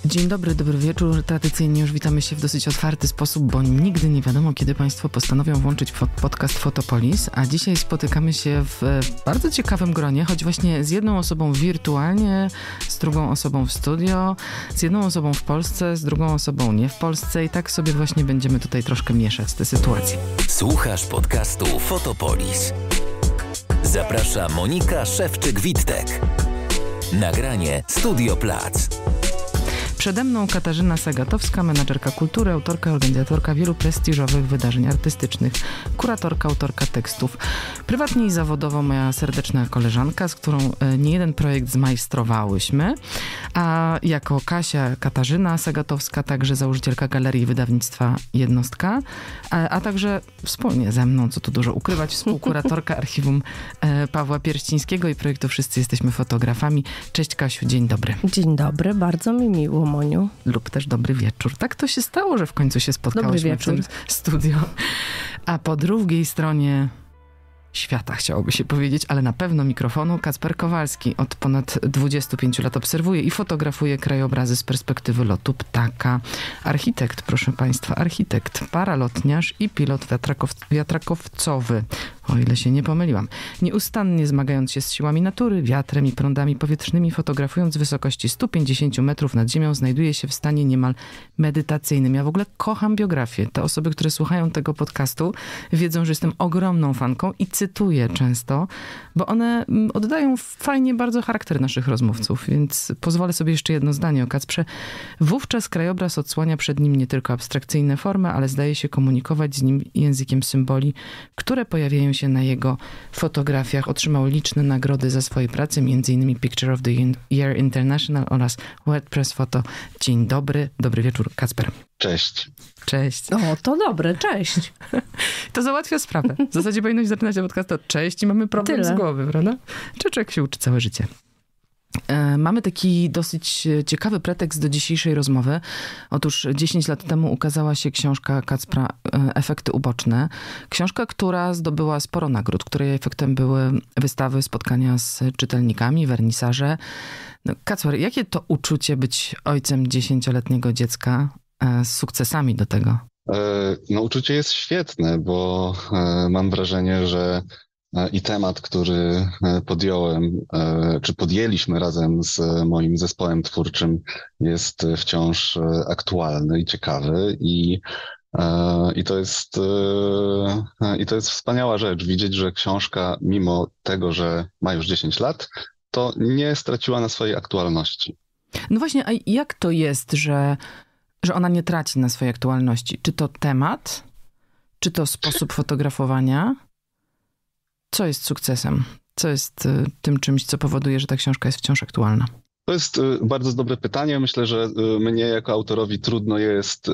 Dzień dobry, dobry wieczór. Tradycyjnie już witamy się w dosyć otwarty sposób, bo nigdy nie wiadomo, kiedy Państwo postanowią włączyć podcast Fotopolis, a dzisiaj spotykamy się w bardzo ciekawym gronie, choć właśnie z jedną osobą wirtualnie, z drugą osobą w studio, z jedną osobą w Polsce, z drugą osobą nie w Polsce i tak sobie właśnie będziemy tutaj troszkę mieszać te sytuacje. Słuchasz podcastu Fotopolis. Zaprasza Monika Szewczyk-Wittek. Nagranie Studio Plac. Przede mną Katarzyna Sagatowska, menadżerka kultury, autorka, organizatorka wielu prestiżowych wydarzeń artystycznych, kuratorka, autorka tekstów. Prywatnie i zawodowo moja serdeczna koleżanka, z którą niejeden projekt zmajstrowałyśmy, a jako Kasia Katarzyna Sagatowska, także założycielka Galerii Wydawnictwa Jednostka, a także wspólnie ze mną, co tu dużo ukrywać, współkuratorka Archiwum Pawła Pierścińskiego i projektu Wszyscy Jesteśmy Fotografami. Cześć Kasiu, dzień dobry. Dzień dobry, bardzo mi miło, Moniu. Lub też dobry wieczór. Tak to się stało, że w końcu się spotkałyśmy w tym studio. A po drugiej stronie świata, chciałoby się powiedzieć, ale na pewno mikrofonu, Kacper Kowalski. Od ponad 25 lat obserwuje i fotografuje krajobrazy z perspektywy lotu ptaka. Architekt, proszę Państwa, architekt, paralotniarz i pilot wiatrakowcowy. O ile się nie pomyliłam. Nieustannie zmagając się z siłami natury, wiatrem i prądami powietrznymi, fotografując z wysokości 150 metrów nad ziemią, znajduje się w stanie niemal medytacyjnym. Ja w ogóle kocham biografię. Te osoby, które słuchają tego podcastu, wiedzą, że jestem ogromną fanką i cytuję często, bo one oddają fajnie bardzo charakter naszych rozmówców, więc pozwolę sobie jeszcze jedno zdanie o Kacprze. Wówczas krajobraz odsłania przed nim nie tylko abstrakcyjne formy, ale zdaje się komunikować z nim językiem symboli, które pojawiają się na jego fotografiach. Otrzymał liczne nagrody za swoje prace, m.in. Picture of the Year International oraz WordPress Photo. Dzień dobry, dobry wieczór, Kacper. Cześć. Cześć. O, to dobre, cześć. To załatwia sprawę. W zasadzie powinno się zaczynać podcast od cześć i mamy problem z głowy, prawda? Człowiek się uczy całe życie. Mamy taki dosyć ciekawy pretekst do dzisiejszej rozmowy. Otóż 10 lat temu ukazała się książka Kacpra Efekty uboczne. Książka, która zdobyła sporo nagród, której efektem były wystawy, spotkania z czytelnikami, wernisaże. Kacper, jakie to uczucie być ojcem 10-letniego dziecka z sukcesami do tego? No, uczucie jest świetne, bo mam wrażenie, że i temat, który podjąłem, czy podjęliśmy razem z moim zespołem twórczym, jest wciąż aktualny i ciekawy i to jest wspaniała rzecz, widzieć, że książka, mimo tego, że ma już 10 lat, to nie straciła na swojej aktualności. No właśnie, a jak to jest, że ona nie traci na swojej aktualności? Czy to temat? Czy to sposób fotografowania? Co jest sukcesem? Co jest tym czymś, co powoduje, że ta książka jest wciąż aktualna? To jest bardzo dobre pytanie. Myślę, że mnie jako autorowi trudno jest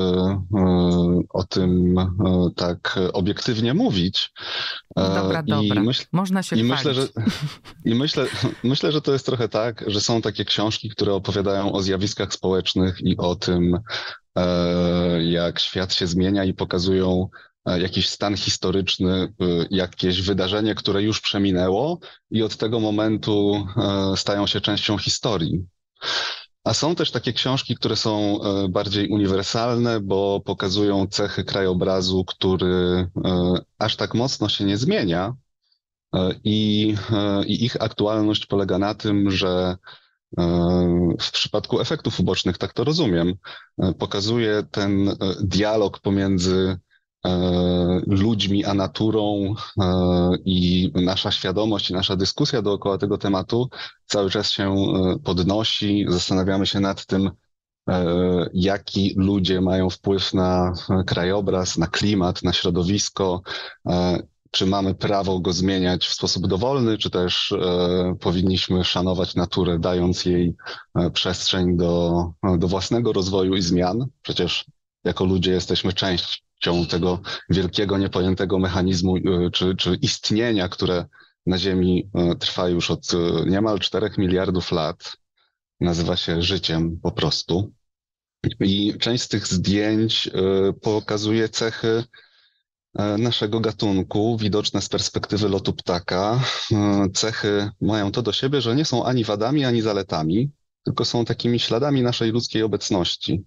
o tym tak obiektywnie mówić. Dobra. Można się chwalić. Myślę, że to jest trochę tak, że są takie książki, które opowiadają o zjawiskach społecznych i o tym, jak świat się zmienia i pokazują jakiś stan historyczny, jakieś wydarzenie, które już przeminęło i od tego momentu stają się częścią historii. A są też takie książki, które są bardziej uniwersalne, bo pokazują cechy krajobrazu, który aż tak mocno się nie zmienia i ich aktualność polega na tym, że w przypadku efektów ubocznych, tak to rozumiem, pokazuje ten dialog pomiędzy ludźmi a naturą i nasza świadomość i nasza dyskusja dookoła tego tematu cały czas się podnosi. Zastanawiamy się nad tym, jaki ludzie mają wpływ na krajobraz, na klimat, na środowisko, czy mamy prawo go zmieniać w sposób dowolny, czy też powinniśmy szanować naturę, dając jej przestrzeń do własnego rozwoju i zmian. Przecież jako ludzie jesteśmy częścią tego wielkiego, niepojętego mechanizmu czy istnienia, które na Ziemi trwa już od niemal 4 miliardów lat. Nazywa się życiem po prostu. I część z tych zdjęć pokazuje cechy naszego gatunku, widoczne z perspektywy lotu ptaka. Cechy mają to do siebie, że nie są ani wadami, ani zaletami. tylko są takimi śladami naszej ludzkiej obecności.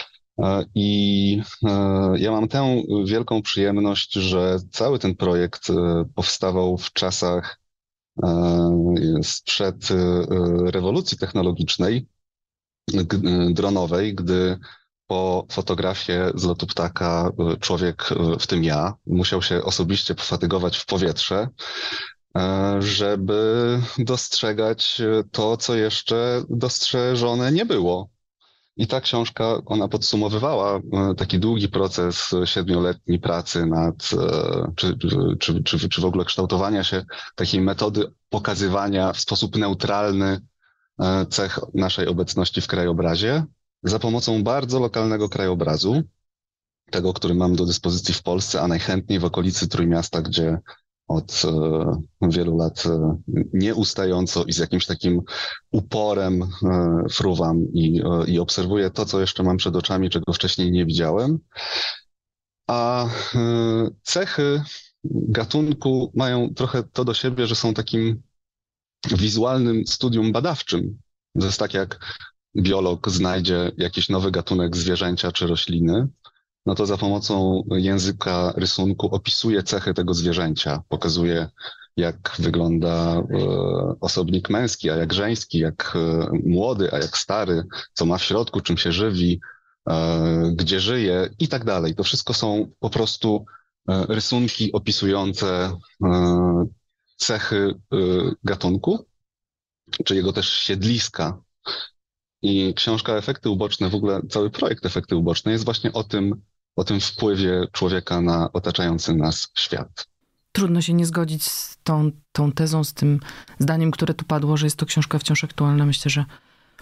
I ja mam tę wielką przyjemność, że cały ten projekt powstawał w czasach sprzed rewolucji technologicznej, dronowej, gdy po fotografię z lotu ptaka człowiek, w tym ja, musiał się osobiście pofatygować w powietrze, żeby dostrzegać to, co jeszcze dostrzeżone nie było. I ta książka, ona podsumowywała taki długi proces 7-letniej pracy nad, czy w ogóle kształtowania się takiej metody pokazywania w sposób neutralny cech naszej obecności w krajobrazie za pomocą bardzo lokalnego krajobrazu, tego, który mam do dyspozycji w Polsce, a najchętniej w okolicy Trójmiasta, gdzie od wielu lat nieustająco i z jakimś takim uporem fruwam i obserwuję to, co jeszcze mam przed oczami, czego wcześniej nie widziałem. A cechy gatunku mają trochę to do siebie, że są takim wizualnym studium badawczym. To jest tak, jak biolog znajdzie jakiś nowy gatunek zwierzęcia czy rośliny, no to za pomocą języka rysunku opisuje cechy tego zwierzęcia, pokazuje, jak wygląda osobnik męski, a jak żeński, jak młody, a jak stary, co ma w środku, czym się żywi, gdzie żyje i tak dalej. To wszystko są po prostu rysunki opisujące cechy gatunku, czy jego też siedliska. I książka Efekty uboczne, w ogóle cały projekt Efekty uboczne jest właśnie o tym wpływie człowieka na otaczający nas świat. Trudno się nie zgodzić z tą tezą, z tym zdaniem, które tu padło, że jest to książka wciąż aktualna. Myślę, że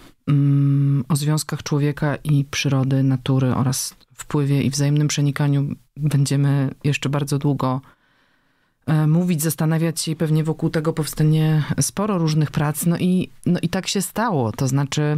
o związkach człowieka i przyrody, natury oraz wpływie i wzajemnym przenikaniu będziemy jeszcze bardzo długo mówić, zastanawiać się i pewnie wokół tego powstanie sporo różnych prac. No i tak się stało. To znaczy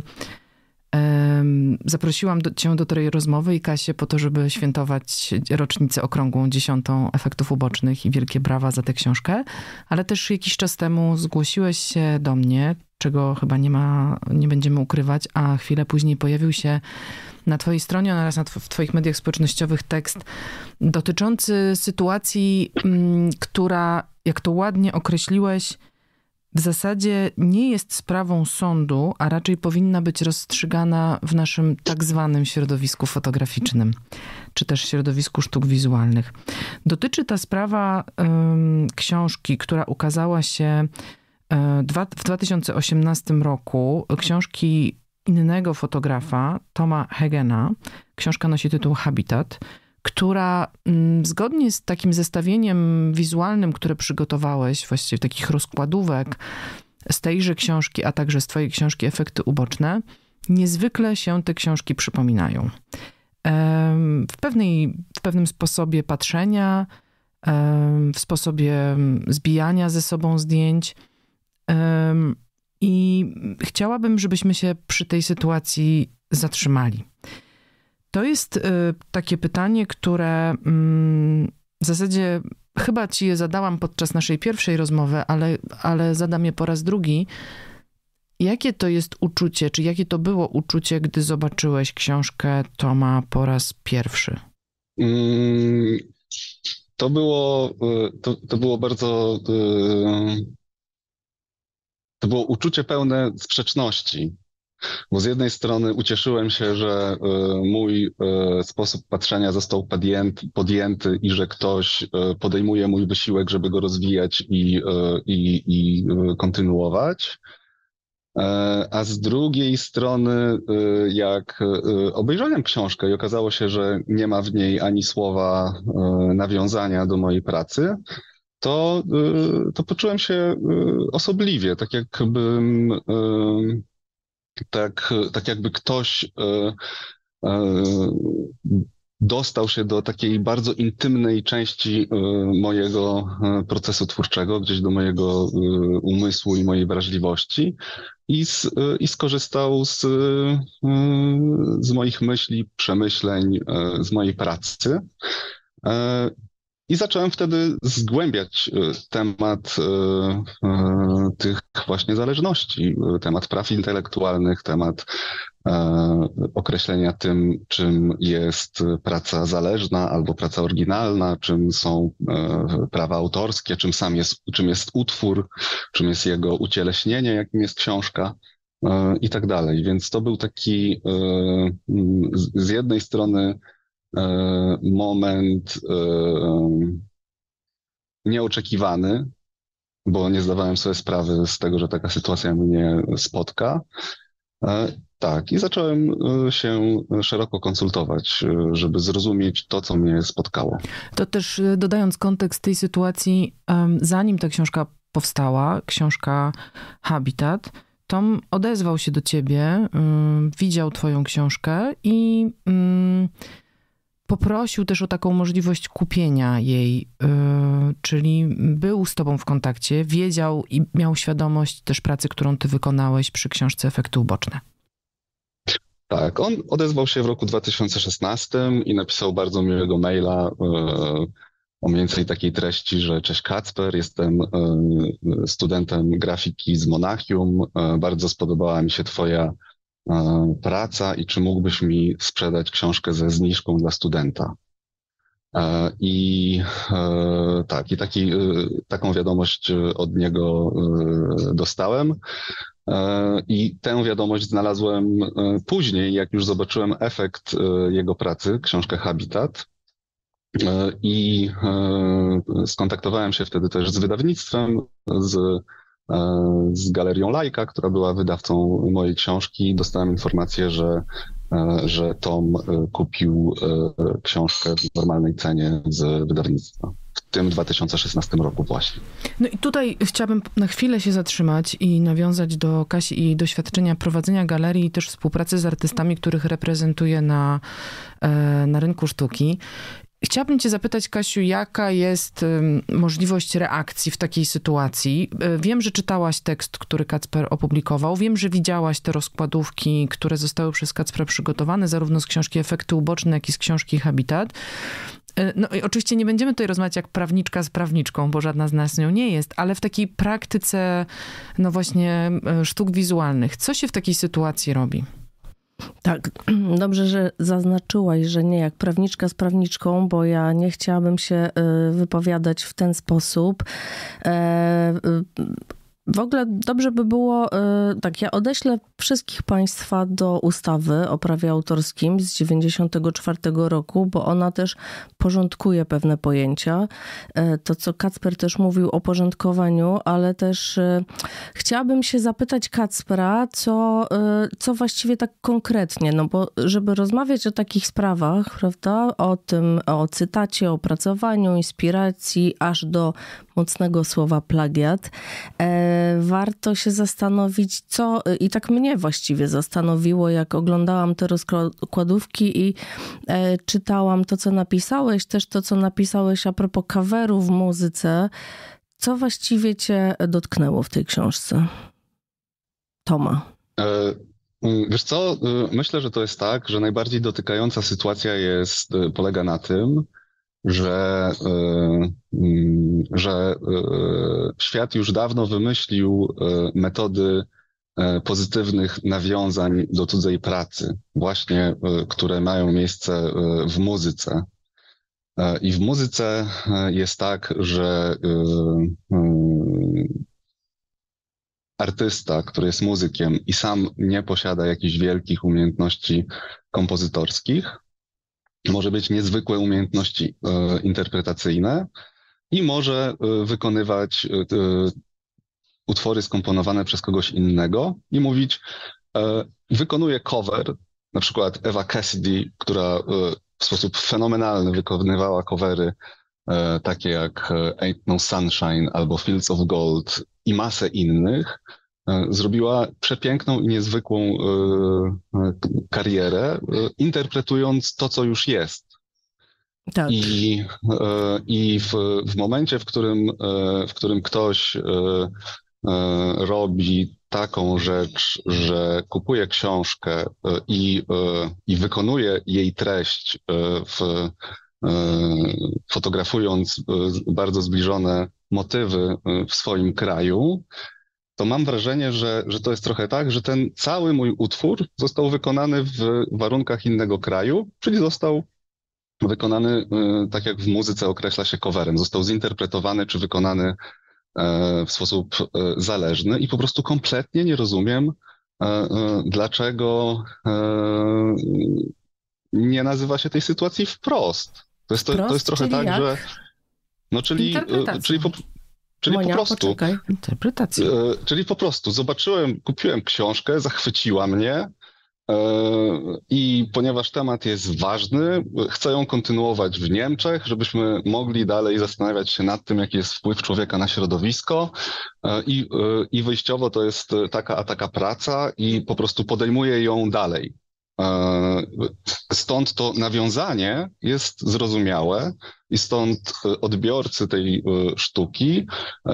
zaprosiłam cię do tej rozmowy i Kasię po to, żeby świętować rocznicę okrągłą 10 Efektów ubocznych i wielkie brawa za tę książkę, ale też jakiś czas temu zgłosiłeś się do mnie, czego chyba nie będziemy ukrywać, a chwilę później pojawił się na twojej stronie oraz w twoich mediach społecznościowych tekst dotyczący sytuacji, która, jak to ładnie określiłeś, w zasadzie nie jest sprawą sądu, a raczej powinna być rozstrzygana w naszym tak zwanym środowisku fotograficznym, czy też środowisku sztuk wizualnych. Dotyczy ta sprawa książki, która ukazała się w 2018 roku, książki innego fotografa, Toma Hegena. Książka nosi tytuł Habitat, która zgodnie z takim zestawieniem wizualnym, które przygotowałeś, właściwie takich rozkładówek z tejże książki, a także z twojej książki Efekty uboczne, niezwykle się te książki przypominają. W pewnym sposobie patrzenia, w sposobie zbijania ze sobą zdjęć. I chciałabym, żebyśmy się przy tej sytuacji zatrzymali. To jest takie pytanie, które w zasadzie chyba ci je zadałam podczas naszej pierwszej rozmowy, ale zadam je po raz drugi. Jakie to jest uczucie, czy jakie to było uczucie, gdy zobaczyłeś książkę Toma po raz pierwszy? To było bardzo... To było uczucie pełne sprzeczności. Bo z jednej strony ucieszyłem się, że mój sposób patrzenia został podjęty i że ktoś podejmuje mój wysiłek, żeby go rozwijać i kontynuować. A z drugiej strony, jak obejrzałem książkę i okazało się, że nie ma w niej ani słowa nawiązania do mojej pracy, to poczułem się osobliwie, tak jakby ktoś dostał się do takiej bardzo intymnej części mojego procesu twórczego, gdzieś do mojego umysłu i mojej wrażliwości i skorzystał z moich myśli, przemyśleń, z mojej pracy. I zacząłem wtedy zgłębiać temat tych właśnie zależności. Temat praw intelektualnych, temat określenia tym, czym jest praca zależna albo praca oryginalna, czym są prawa autorskie, czym jest utwór, czym jest jego ucieleśnienie, jakim jest książka i tak dalej. Więc to był taki z jednej strony moment nieoczekiwany, bo nie zdawałem sobie sprawy z tego, że taka sytuacja mnie spotka. Tak, i zacząłem się szeroko konsultować, żeby zrozumieć to, co mnie spotkało. To też dodając kontekst tej sytuacji, zanim ta książka powstała, książka Habitat, Tom odezwał się do ciebie, widział twoją książkę i poprosił też o taką możliwość kupienia jej, czyli był z tobą w kontakcie, wiedział i miał świadomość też pracy, którą ty wykonałeś przy książce Efekty uboczne. Tak, on odezwał się w roku 2016 i napisał bardzo miłego maila o mniej więcej takiej treści, że cześć Kacper, jestem studentem grafiki z Monachium, bardzo spodobała mi się twoja praca i czy mógłbyś mi sprzedać książkę ze zniżką dla studenta. I taką wiadomość od niego dostałem. I tę wiadomość znalazłem później, jak już zobaczyłem efekt jego pracy, książkę Habitat. I skontaktowałem się wtedy też z wydawnictwem, z Galerią Lajka, która była wydawcą mojej książki. Dostałem informację, że Tom kupił książkę w normalnej cenie z wydawnictwa. W tym 2016 roku właśnie. No i tutaj chciałabym na chwilę się zatrzymać i nawiązać do Kasi i jej doświadczenia prowadzenia galerii i też współpracy z artystami, których reprezentuje na rynku sztuki. Chciałabym cię zapytać, Kasiu, jaka jest możliwość reakcji w takiej sytuacji? Wiem, że czytałaś tekst, który Kacper opublikował. Wiem, że widziałaś te rozkładówki, które zostały przez Kacpra przygotowane, zarówno z książki Efekty uboczne, jak i z książki Habitat. No i oczywiście nie będziemy tutaj rozmawiać jak prawniczka z prawniczką, bo żadna z nas nią nie jest, ale w takiej praktyce, no właśnie, sztuk wizualnych. Co się w takiej sytuacji robi? Tak, dobrze, że zaznaczyłaś, że nie jak prawniczka z prawniczką, bo ja nie chciałabym się wypowiadać w ten sposób. W ogóle dobrze by było, tak, ja odeślę wszystkich państwa do ustawy o prawie autorskim z 1994 roku, bo ona też porządkuje pewne pojęcia. To, co Kacper też mówił o porządkowaniu, ale też chciałabym się zapytać Kacpra, co właściwie tak konkretnie, no bo żeby rozmawiać o takich sprawach, prawda, o tym, o cytacie, o opracowaniu, inspiracji, aż do mocnego słowa plagiat, warto się zastanowić, co, i tak mnie właściwie zastanowiło, jak oglądałam te rozkładówki i czytałam to, co napisałeś, też to, co napisałeś a propos coveru w muzyce. Co właściwie cię dotknęło w tej książce? Toma. Wiesz co, myślę, że to jest tak, że najbardziej dotykająca sytuacja polega na tym, że świat już dawno wymyślił metody pozytywnych nawiązań do cudzej pracy, właśnie które mają miejsce w muzyce. I w muzyce jest tak, że artysta, który jest muzykiem i sam nie posiada jakichś wielkich umiejętności kompozytorskich, może mieć niezwykłe umiejętności interpretacyjne i może wykonywać utwory skomponowane przez kogoś innego i mówić, wykonuje cover, na przykład Eva Cassidy, która w sposób fenomenalny wykonywała covery takie jak Ain't No Sunshine albo Fields of Gold i masę innych, zrobiła przepiękną i niezwykłą karierę, interpretując to, co już jest. Tak. I w momencie, w którym ktoś robi taką rzecz, że kupuje książkę i wykonuje jej treść, fotografując bardzo zbliżone motywy w swoim kraju, to mam wrażenie, że to jest trochę tak, że ten cały mój utwór został wykonany w warunkach innego kraju, czyli został wykonany, tak jak w muzyce określa się, coverem. Został zinterpretowany czy wykonany w sposób zależny i po prostu kompletnie nie rozumiem, dlaczego nie nazywa się tej sytuacji wprost. To jest trochę tak, jak? Że... No czyli Monia, po prostu... Poczekaj. Interpretacja. Czyli po prostu kupiłem książkę, zachwyciła mnie i ponieważ temat jest ważny, chcę ją kontynuować w Niemczech, żebyśmy mogli dalej zastanawiać się nad tym, jaki jest wpływ człowieka na środowisko i wyjściowo to jest taka praca i po prostu podejmuję ją dalej. Stąd to nawiązanie jest zrozumiałe i stąd odbiorcy tej sztuki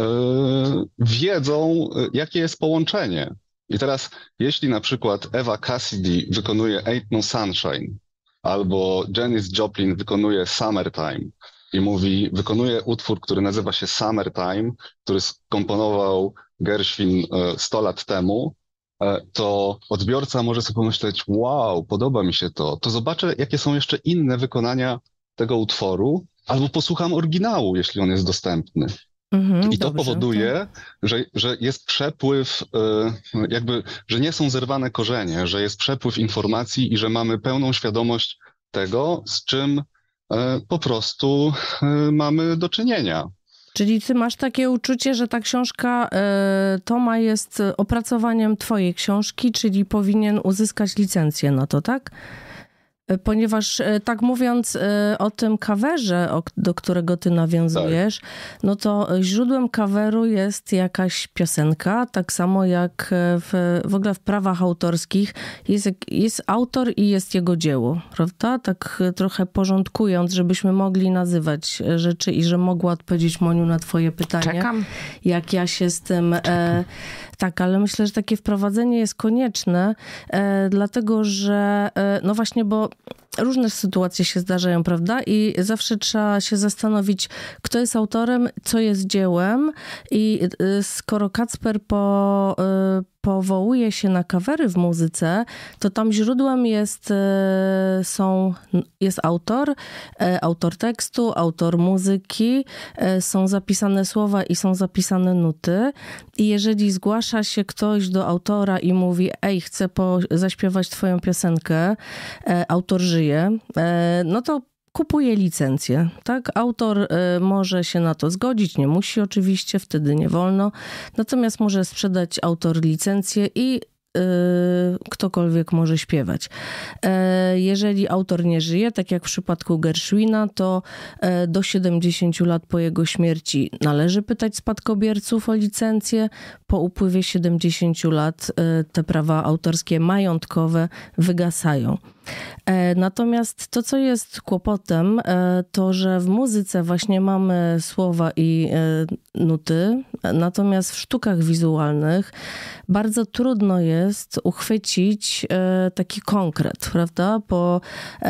wiedzą, jakie jest połączenie. I teraz, jeśli na przykład Eva Cassidy wykonuje Ain't No Sunshine, albo Janis Joplin wykonuje Summertime i wykonuje utwór, który nazywa się Summertime, który skomponował Gershwin 100 lat temu, to odbiorca może sobie pomyśleć, wow, podoba mi się to zobaczę, jakie są jeszcze inne wykonania tego utworu, albo posłucham oryginału, jeśli on jest dostępny. I to powoduje, że jest przepływ, że nie są zerwane korzenie, że jest przepływ informacji i że mamy pełną świadomość tego, z czym po prostu mamy do czynienia. Czyli ty masz takie uczucie, że ta książka Toma jest opracowaniem twojej książki, czyli powinien uzyskać licencję na to, tak? Ponieważ tak mówiąc o tym coverze, do którego ty nawiązujesz, tak, no to źródłem coveru jest jakaś piosenka, tak samo jak w ogóle w prawach autorskich jest autor i jest jego dzieło, prawda? Tak trochę porządkując, żebyśmy mogli nazywać rzeczy i że mogła odpowiedzieć Moniu na twoje pytanie. Czekam. Jak ja się z tym... Tak, ale myślę, że takie wprowadzenie jest konieczne, dlatego że, no właśnie, bo różne sytuacje się zdarzają, prawda? I zawsze trzeba się zastanowić, kto jest autorem, co jest dziełem i skoro Kacper powołuje się na covery w muzyce, to tam źródłem jest autor tekstu, autor muzyki, są zapisane słowa i są zapisane nuty. I jeżeli zgłasza się ktoś do autora i mówi, chcę zaśpiewać twoją piosenkę, autor żyje, no to kupuje licencję, tak? Autor może się na to zgodzić, nie musi oczywiście, wtedy nie wolno. Natomiast może sprzedać autor licencję i ktokolwiek może śpiewać. Jeżeli autor nie żyje, tak jak w przypadku Gershwina, to do 70 lat po jego śmierci należy pytać spadkobierców o licencję. Po upływie 70 lat te prawa autorskie majątkowe wygasają. Natomiast to, co jest kłopotem, to, że w muzyce właśnie mamy słowa i nuty, natomiast w sztukach wizualnych bardzo trudno jest uchwycić taki konkret, prawda? Bo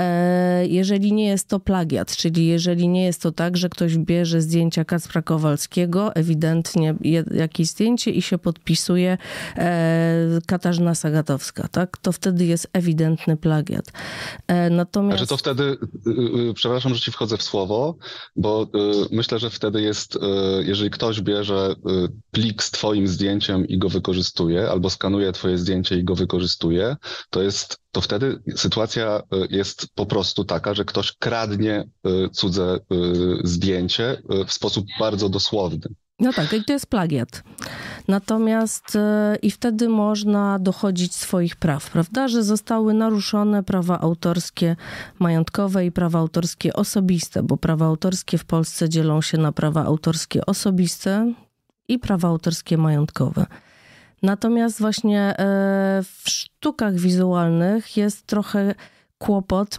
jeżeli nie jest to plagiat, czyli jeżeli nie jest to tak, że ktoś bierze zdjęcia Kacpra Kowalskiego, ewidentnie jakieś zdjęcie i się podpisuje Katarzyna Sagatowska, tak? To wtedy jest ewidentny plagiat. Natomiast... Że to wtedy, przepraszam, że ci wchodzę w słowo, bo myślę, że wtedy jest, jeżeli ktoś bierze plik z twoim zdjęciem i go wykorzystuje, albo skanuje twoje zdjęcie i go wykorzystuje, to wtedy sytuacja jest po prostu taka, że ktoś kradnie cudze zdjęcie w sposób bardzo dosłowny. No tak, i to jest plagiat. Natomiast i wtedy można dochodzić swoich praw, prawda? Że zostały naruszone prawa autorskie majątkowe i prawa autorskie osobiste, bo prawa autorskie w Polsce dzielą się na prawa autorskie osobiste i prawa autorskie majątkowe. Natomiast właśnie w sztukach wizualnych jest trochę kłopot, bo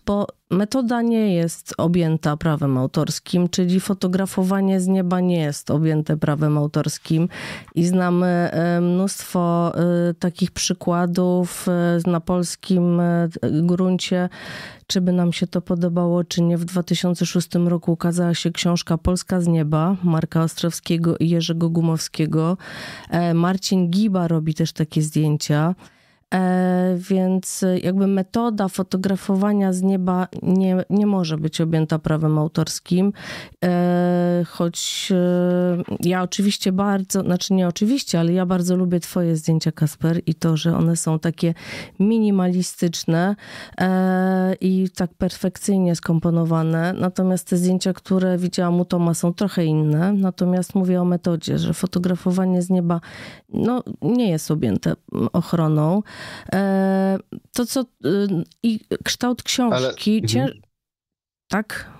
metoda nie jest objęta prawem autorskim, czyli fotografowanie z nieba nie jest objęte prawem autorskim i znamy mnóstwo takich przykładów na polskim gruncie. Czy by nam się to podobało, czy nie. W 2006 roku ukazała się książka Polska z nieba Marka Ostrowskiego i Jerzego Gumowskiego. Marcin Giba robi też takie zdjęcia. Więc jakby metoda fotografowania z nieba nie może być objęta prawem autorskim, choć ja oczywiście ale ja bardzo lubię twoje zdjęcia, Kasper, i to, że one są takie minimalistyczne i tak perfekcyjnie skomponowane, natomiast te zdjęcia, które widziałam u Toma, są trochę inne, natomiast mówię o metodzie, że fotografowanie z nieba nie jest objęte ochroną. To co i kształt książki, tak?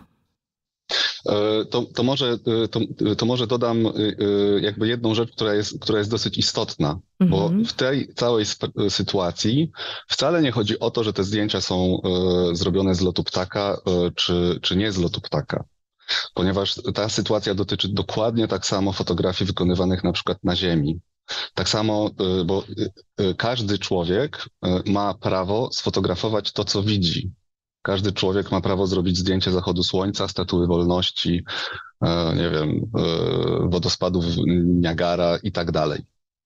To może dodam jakby jedną rzecz, która jest dosyć istotna, bo w tej całej sytuacji wcale nie chodzi o to, że te zdjęcia są zrobione z lotu ptaka, czy nie z lotu ptaka. Ponieważ ta sytuacja dotyczy dokładnie tak samo fotografii wykonywanych na przykład na Ziemi. Tak samo, bo każdy człowiek ma prawo sfotografować to, co widzi. Każdy człowiek ma prawo zrobić zdjęcie zachodu słońca, Statuły Wolności, nie wiem, wodospadów Niagara i tak dalej.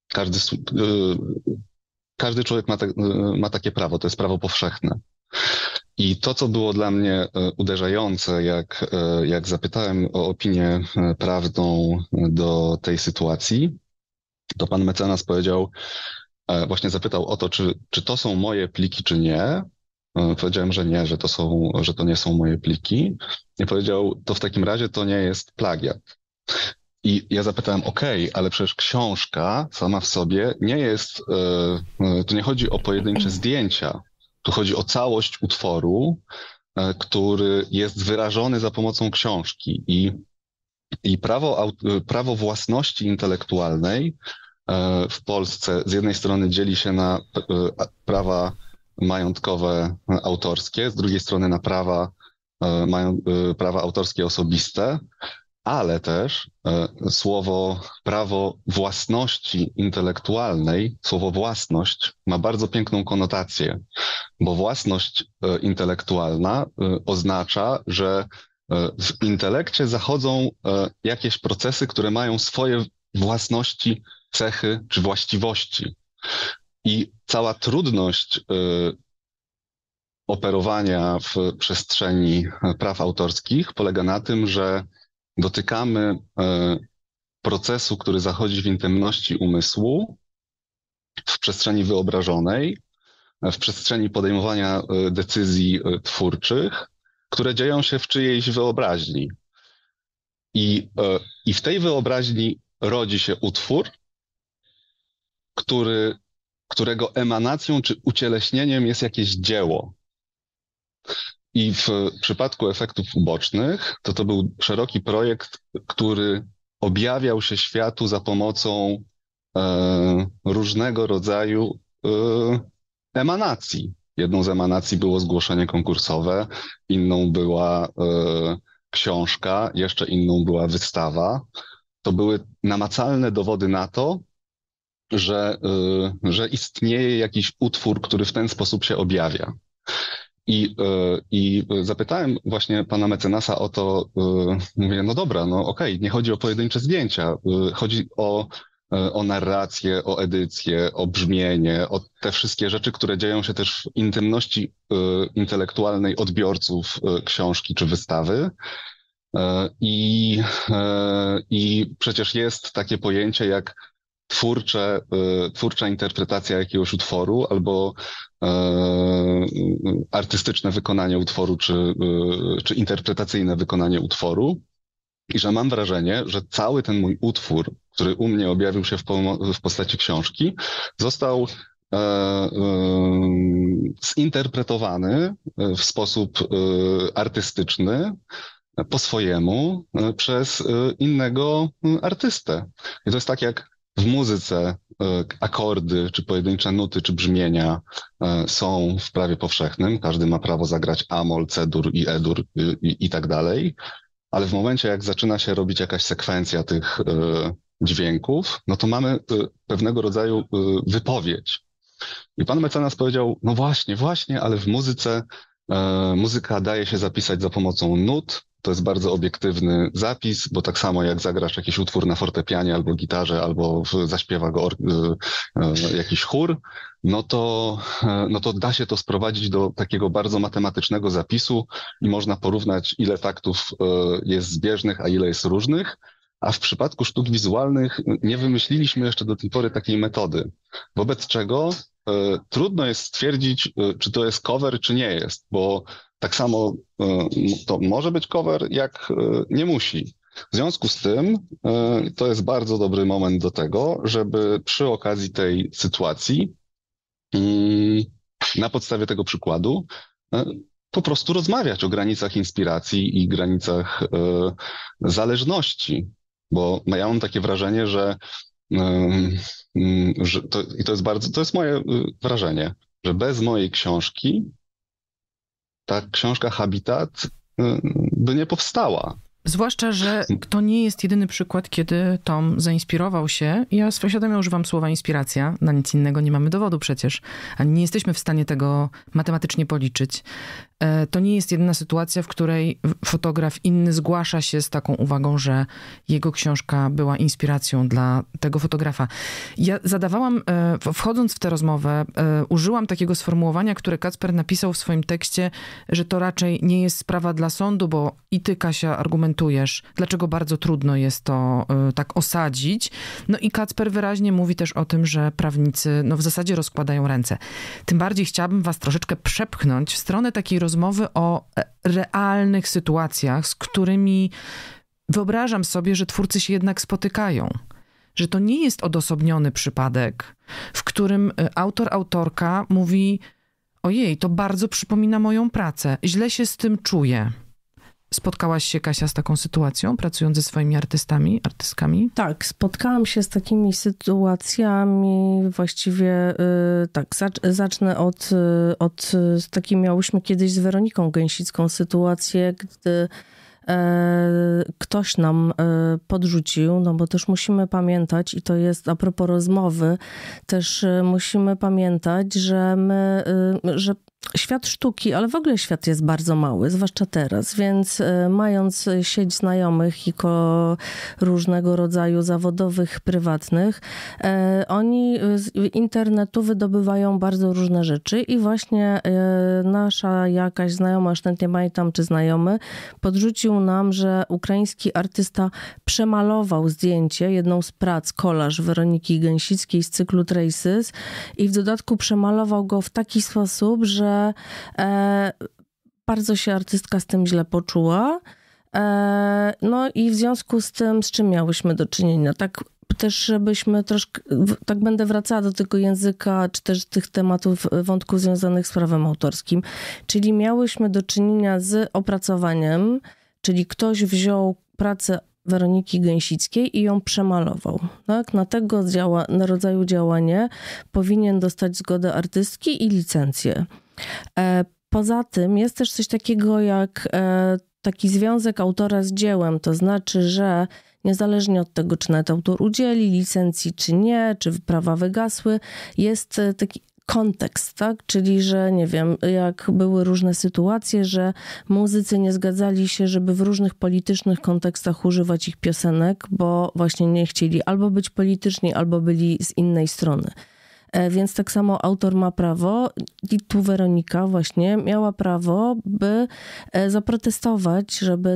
Każdy człowiek ma takie prawo, to jest prawo powszechne. I to, co było dla mnie uderzające, jak zapytałem o opinię prawną do tej sytuacji, to pan mecenas właśnie zapytał o to, czy to są moje pliki, czy nie. Powiedziałem, że nie, że to nie są moje pliki. I powiedział, to w takim razie to nie jest plagiat. I ja zapytałem, ale przecież książka sama w sobie nie jest, tu nie chodzi o pojedyncze zdjęcia, tu chodzi o całość utworu, który jest wyrażony za pomocą książki. I prawo własności intelektualnej w Polsce z jednej strony dzieli się na prawa majątkowe autorskie, z drugiej strony na prawa autorskie osobiste, ale też słowo prawo własności intelektualnej, słowo własność ma bardzo piękną konotację, bo własność intelektualna oznacza, że w intelekcie zachodzą jakieś procesy, które mają swoje własności, cechy czy właściwości. I cała trudność operowania w przestrzeni praw autorskich polega na tym, że dotykamy procesu, który zachodzi w intymności umysłu, w przestrzeni wyobrażonej, w przestrzeni podejmowania decyzji twórczych, które dzieją się w czyjejś wyobraźni. I w tej wyobraźni rodzi się utwór, którego emanacją czy ucieleśnieniem jest jakieś dzieło. I w przypadku efektów ubocznych to był szeroki projekt, który objawiał się światu za pomocą różnego rodzaju emanacji. Jedną z emanacji było zgłoszenie konkursowe, inną była książka, jeszcze inną była wystawa. To były namacalne dowody na to, że istnieje jakiś utwór, który w ten sposób się objawia. I zapytałem właśnie pana mecenasa o to, mówię, no dobra, nie chodzi o pojedyncze zdjęcia, chodzi o narrację, o edycję, o brzmienie, o te wszystkie rzeczy, które dzieją się też w intymności intelektualnej odbiorców książki czy wystawy. I przecież jest takie pojęcie jak twórcza interpretacja jakiegoś utworu albo artystyczne wykonanie utworu czy interpretacyjne wykonanie utworu. I że mam wrażenie, że cały ten mój utwór, który u mnie objawił się w postaci książki, został zinterpretowany w sposób artystyczny po swojemu przez innego artystę. I to jest tak jak w muzyce akordy, czy pojedyncze nuty, czy brzmienia są w prawie powszechnym. Każdy ma prawo zagrać A-moll, C-dur i E-dur i tak dalej. Ale w momencie, jak zaczyna się robić jakaś sekwencja tych dźwięków, no to mamy pewnego rodzaju wypowiedź. I pan mecenas powiedział, no właśnie, ale w muzyce muzyka daje się zapisać za pomocą nut. To jest bardzo obiektywny zapis, bo tak samo jak zagrasz jakiś utwór na fortepianie albo gitarze, albo zaśpiewa go jakiś chór, no to da się to sprowadzić do takiego bardzo matematycznego zapisu i można porównać, ile taktów jest zbieżnych, a ile jest różnych. A w przypadku sztuk wizualnych nie wymyśliliśmy jeszcze do tej pory takiej metody, wobec czego trudno jest stwierdzić, czy to jest cover, czy nie jest, bo tak samo to może być cover, jak nie musi. W związku z tym to jest bardzo dobry moment do tego, żeby przy okazji tej sytuacji, na podstawie tego przykładu, po prostu rozmawiać o granicach inspiracji i granicach zależności. Bo ja mam takie wrażenie, że to jest moje wrażenie, że bez mojej książki ta książka Habitat by nie powstała. Zwłaszcza, że to nie jest jedyny przykład, kiedy Tom zainspirował się. Ja świadomie używam słowa inspiracja, na nic innego nie mamy dowodu przecież, a nie jesteśmy w stanie tego matematycznie policzyć. To nie jest jedyna sytuacja, w której fotograf inny zgłasza się z taką uwagą, że jego książka była inspiracją dla tego fotografa. Ja zadawałam, wchodząc w tę rozmowę, użyłam takiego sformułowania, które Kacper napisał w swoim tekście, że to raczej nie jest sprawa dla sądu, bo i ty, Kasia, argumentujesz, dlaczego bardzo trudno jest to tak osadzić. No i Kacper wyraźnie mówi też o tym, że prawnicy w zasadzie rozkładają ręce. Tym bardziej chciałabym was troszeczkę przepchnąć w stronę takiej rozmowy o realnych sytuacjach, z którymi wyobrażam sobie, że twórcy się jednak spotykają. Że to nie jest odosobniony przypadek, w którym autorka mówi: ojej, to bardzo przypomina moją pracę, źle się z tym czuję. Spotkałaś się, Kasia, z taką sytuacją, pracując ze swoimi artystkami? Tak, spotkałam się z takimi sytuacjami. Właściwie tak, zacznę od takiej miałyśmy kiedyś z Weroniką Gęsicką sytuację, gdy ktoś nam podrzucił, no bo też musimy pamiętać, i to jest a propos rozmowy, też musimy pamiętać, że że świat sztuki, ale w ogóle świat jest bardzo mały, zwłaszcza teraz, więc mając sieć znajomych i różnego rodzaju zawodowych, prywatnych, oni z internetu wydobywają bardzo różne rzeczy i właśnie nasza jakaś znajoma, już nie pamiętam czy znajomy, podrzucił nam, że ukraiński artysta przemalował zdjęcie, jedną z prac, kolaż Weroniki Gęsickiej z cyklu Traces i w dodatku przemalował go w taki sposób, że bardzo się artystka z tym źle poczuła. No i w związku z tym, z czym miałyśmy do czynienia? Tak też, żebyśmy troszkę, tak będę wracała do tego języka, czy też tych tematów, wątków związanych z prawem autorskim. Czyli miałyśmy do czynienia z opracowaniem, czyli ktoś wziął pracę Weroniki Gęsickiej i ją przemalował. Tak? Na tego rodzaju działanie powinien dostać zgodę artystki i licencję. Poza tym jest też coś takiego jak taki związek autora z dziełem, to znaczy, że niezależnie od tego, czy nawet autor udzieli licencji, czy nie, czy prawa wygasły, jest taki kontekst, tak? Czyli, że nie wiem, jak były różne sytuacje, że muzycy nie zgadzali się, żeby w różnych politycznych kontekstach używać ich piosenek, bo właśnie nie chcieli albo być polityczni, albo byli z innej strony. Więc tak samo autor ma prawo, i tu Weronika właśnie miała prawo, by zaprotestować, żeby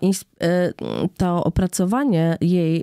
to opracowanie jej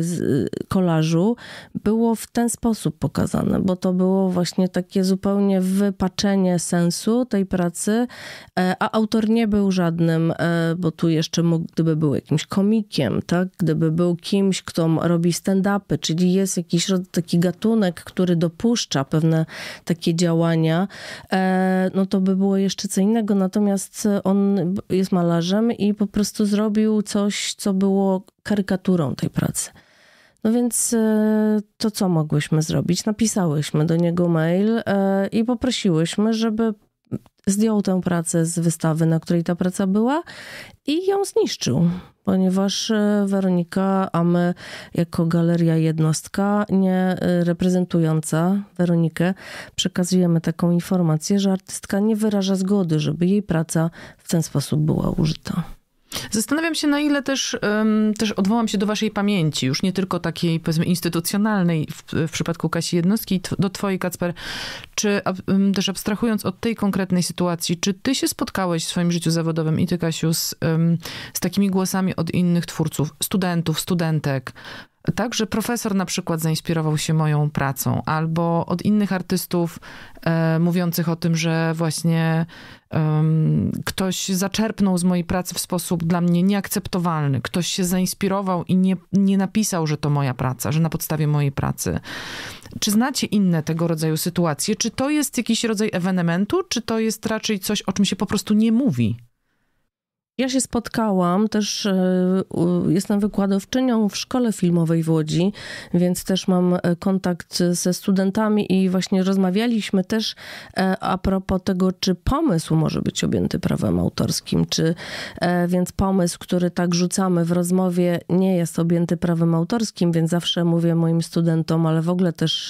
kolażu było w ten sposób pokazane, bo to było właśnie takie zupełnie wypaczenie sensu tej pracy, a autor nie był żadnym, bo tu jeszcze mógł, gdyby był jakimś komikiem, tak? Gdyby był kimś, kto robi stand-upy, czyli jest jakiś taki gatunek, który dopuszcza pewne takie działania, no to by było jeszcze co innego. Natomiast on jest malarzem i po prostu zrobił coś, co było karykaturą tej pracy. No więc to co mogłyśmy zrobić? Napisałyśmy do niego mail i poprosiłyśmy, żeby zdjął tę pracę z wystawy, na której ta praca była i ją zniszczył. Ponieważ Weronika, a my jako Galeria Jednostka, nie reprezentująca Weronikę, przekazujemy taką informację, że artystka nie wyraża zgody, żeby jej praca w ten sposób była użyta. Zastanawiam się, na ile też odwołam się do waszej pamięci, już nie tylko takiej, powiedzmy, instytucjonalnej w przypadku Kasi Jednostki, do twojej, Kacper, czy też abstrahując od tej konkretnej sytuacji, czy ty się spotkałeś w swoim życiu zawodowym i ty, Kasiu, z takimi głosami od innych twórców, studentów, studentek, tak, że profesor na przykład zainspirował się moją pracą, albo od innych artystów mówiących o tym, że właśnie ktoś zaczerpnął z mojej pracy w sposób dla mnie nieakceptowalny. Ktoś się zainspirował i nie napisał, że to moja praca, że na podstawie mojej pracy. Czy znacie inne tego rodzaju sytuacje? Czy to jest jakiś rodzaj ewenementu, czy to jest raczej coś, o czym się po prostu nie mówi? Ja się spotkałam, też jestem wykładowczynią w szkole filmowej w Łodzi, więc też mam kontakt ze studentami i właśnie rozmawialiśmy też a propos tego, czy pomysł może być objęty prawem autorskim, więc pomysł, który tak rzucamy w rozmowie, nie jest objęty prawem autorskim, więc zawsze mówię moim studentom, ale w ogóle też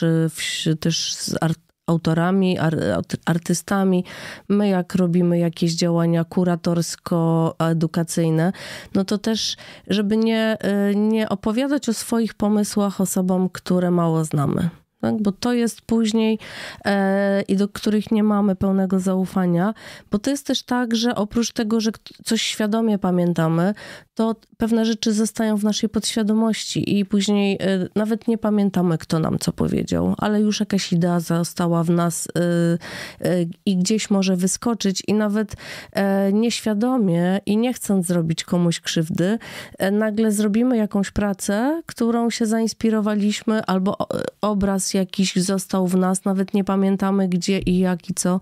z autorami, artystami. My jak robimy jakieś działania kuratorsko-edukacyjne, no to też, żeby nie opowiadać o swoich pomysłach osobom, które mało znamy. Tak? Bo to jest później i do których nie mamy pełnego zaufania, bo to jest też tak, że oprócz tego, że coś świadomie pamiętamy, to pewne rzeczy zostają w naszej podświadomości i później nawet nie pamiętamy, kto nam co powiedział, ale już jakaś idea została w nas i gdzieś może wyskoczyć i nawet nieświadomie i nie chcąc zrobić komuś krzywdy, nagle zrobimy jakąś pracę, którą się zainspirowaliśmy, albo obraz jakiś został w nas, nawet nie pamiętamy gdzie i jak i co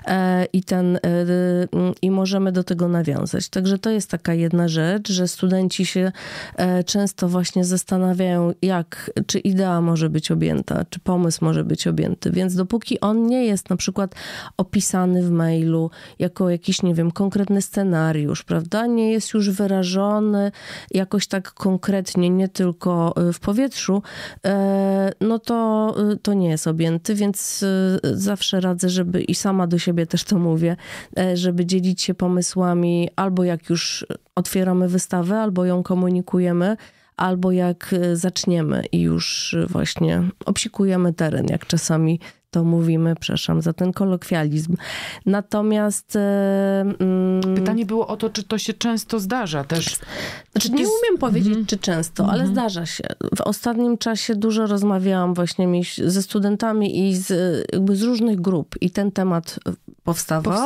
i możemy do tego nawiązać. Także to jest taka jedna rzecz, że studenci się często właśnie zastanawiają, czy idea może być objęta, czy pomysł może być objęty. Więc dopóki on nie jest na przykład opisany w mailu jako jakiś, nie wiem, konkretny scenariusz, prawda? Nie jest już wyrażony jakoś tak konkretnie, nie tylko w powietrzu, no to nie jest objęty, więc zawsze radzę, żeby i sama do siebie też to mówię, żeby dzielić się pomysłami albo jak już otwieramy wystawę, albo ją komunikujemy, albo jak zaczniemy i już właśnie obsikujemy teren, jak czasami to mówimy, przepraszam za ten kolokwializm. Natomiast... Pytanie było o to, czy to się często zdarza też. Znaczy nie umiem powiedzieć, czy często, ale zdarza się. W ostatnim czasie dużo rozmawiałam właśnie ze studentami i z różnych grup i ten temat powstawał.